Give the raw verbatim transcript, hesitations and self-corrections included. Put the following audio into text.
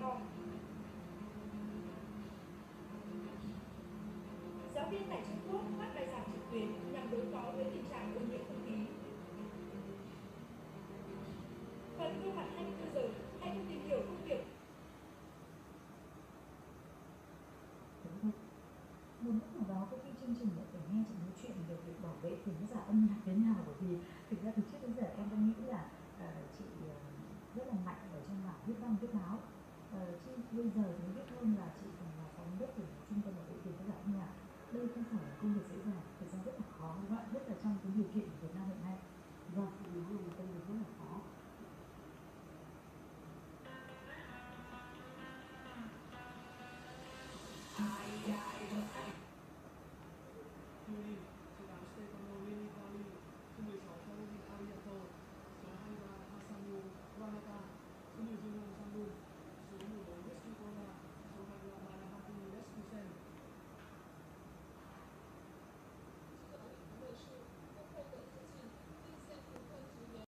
con. Giáo viên tại Trung Quốc phát bài giảng trực tuyến nhằm đối phó với tình trạng ô nhiễm không khí. Phần gương mặt hai mươi tư giờ, hãy cùng tìm hiểu công việc. Một lúc nào đó, có khi chương trình lại phải nghe chị nói chuyện về việc bảo vệ thính giả âm nhạc thế nào, bởi vì